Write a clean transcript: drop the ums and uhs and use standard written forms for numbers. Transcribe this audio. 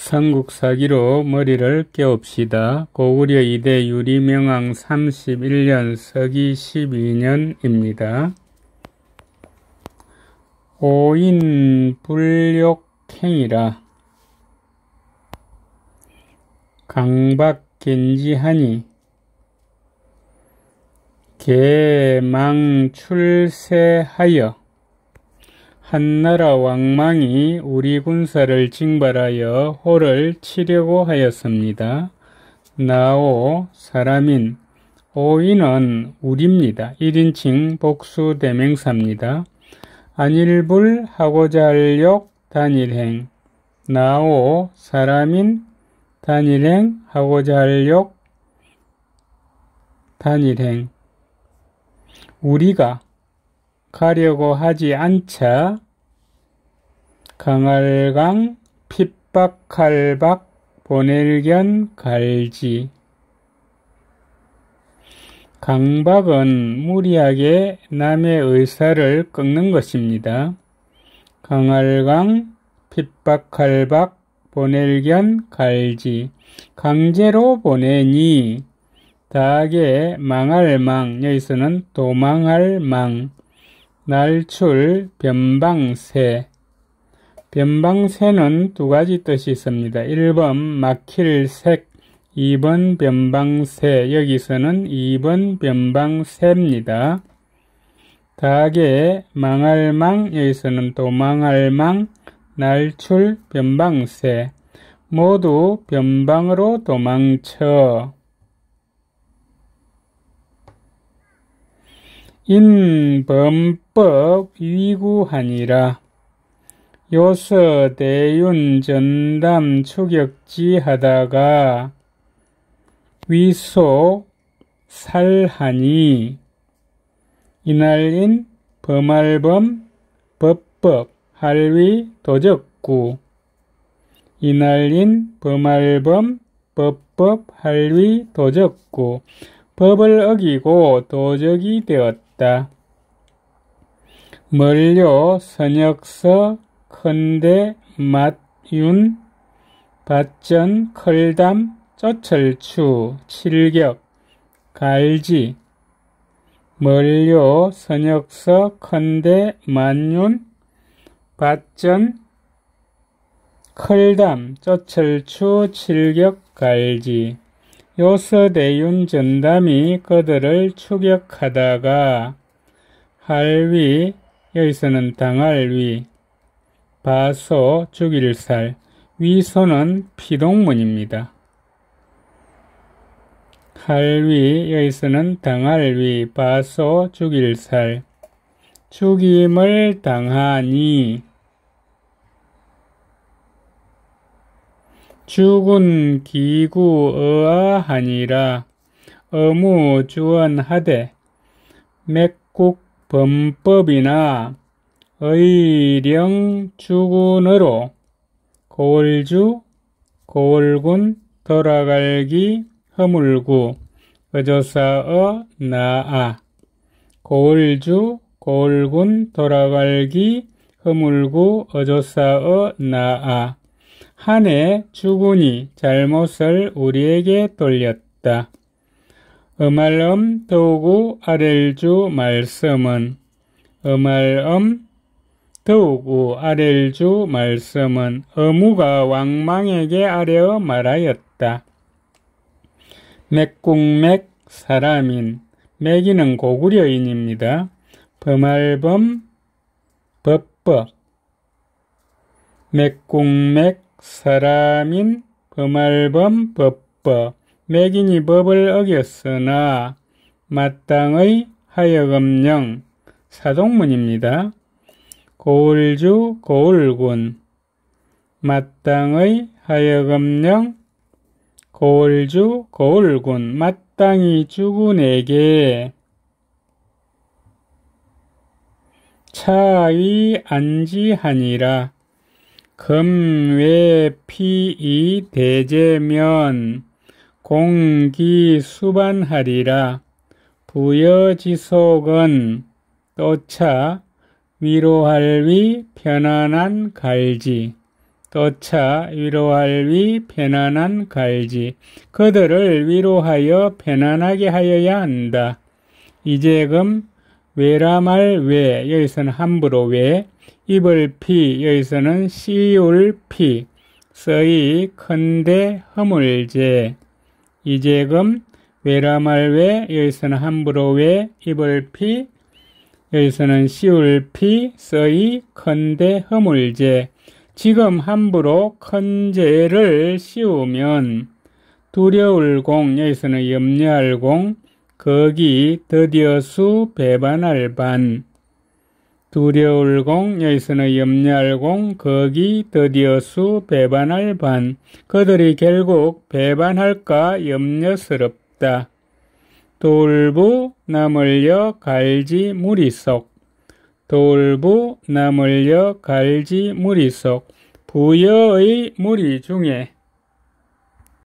삼국사기로 머리를 깨웁시다. 고구려 2대 유리명왕 31년 서기 12년입니다. 오인불욕행이라 강박겐지하니 개망출세하여 한나라 왕망이 우리 군사를 징발하여 호를 치려고 하였습니다. 나오 사람인 오인은 우리입니다. 1인칭 복수대명사입니다. 안일불 하고자 할 욕 단일행 나오 사람인 단일행 하고자 할 욕 단일행 우리가 가려고 하지 않자 강할강 핍박할박 보낼견 갈지 강박은 무리하게 남의 의사를 꺾는 것입니다. 강할강 핍박할박 보낼견 갈지 강제로 보내니 다하게 망할 망 여기서는 도망할 망 날출 변방새 변방새는 두 가지 뜻이 있습니다. 1번 막힐 색 2번 변방새 여기서는 2번 변방새입니다. 다하게 망할 망 여기서는 도망할 망 날출 변방새 모두 변방으로 도망쳐 인범법 위구하니라 요서 대윤 전담 추격지 하다가 위소 살하니 이날인 범할범 법법 할위 도적구 이날인 범할범 법법 할위 도적구 법을 어기고 도적이 되었다. 멀료 선역서 큰대 맞윤 밭전 클담 쩌철추 칠격 갈지 멀료 선역서 큰대 만윤 밭전 클담 쩌철추 칠격 갈지 요서대윤 전담이 그들을 추격하다가 할위 여기서는 당할 위 바소 죽일 살 위소는 피동문입니다. 할위 여기서는 당할 위 바소 죽일 살 죽임을 당하니 죽은 기구 어하하니라 어무 주언하되 맥국 범법이나 의령 주군으로 고을주 고을군 돌아갈기 허물구 어조사어 나아 고을주 고을군 돌아갈기 허물구 어조사어 나아 한해 주군이 잘못을 우리에게 돌렸다. 어말엄 더우구 아렐주 말씀은 어말엄 더우구 아렐주 말씀은 어무가 왕망에게 아뢰어 말하였다. 맥국맥 사람인 맥이는 고구려인입니다. 범할범 법법 맥국맥 사람인 범할범 법법 맥인이 법을 어겼으나 마땅의 하여금령 사동문입니다. 고을주 고을군 마땅의 하여금령 고을주 고을군 마땅히 주군에게 차의 안지하니라 금외피이 대제면 공기수반하리라 부여지속은 또차 위로할 위 편안한 갈지 또차 위로할 위 편안한 갈지. 그들을 위로하여 편안하게 하여야 한다. 이제금 외람할 외, 여기서는 함부로 외, 입을 피, 여기서는 씌울 피, 서이 큰데 허물제. 이제금 외람할 외, 여기서는 함부로 외, 입을 피, 여기서는 씌울 피, 서이 큰데 허물제. 지금 함부로 큰 죄를 씌우면 두려울 공, 여기서는 염려할 공, 거기 드디어 수 배반할 반. 두려울 공, 여기서는 염려할 공, 거기 드디어 수 배반할 반. 그들이 결국 배반할까 염려스럽다. 돌부 나물려 갈지 무리속. 돌부 나물려 갈지 무리속. 부여의 무리 중에